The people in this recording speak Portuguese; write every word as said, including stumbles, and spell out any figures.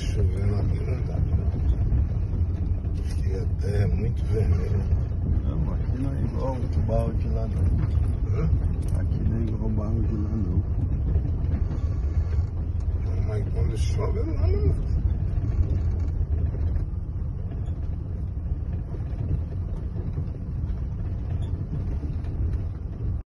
chovendo aqui, não dá não. Aqui a terra é muito vermelha. Não, aqui não é igual o barro de lá não. Hã? Aqui não é igual o barro de lá não. Mas quando chove é lá, não.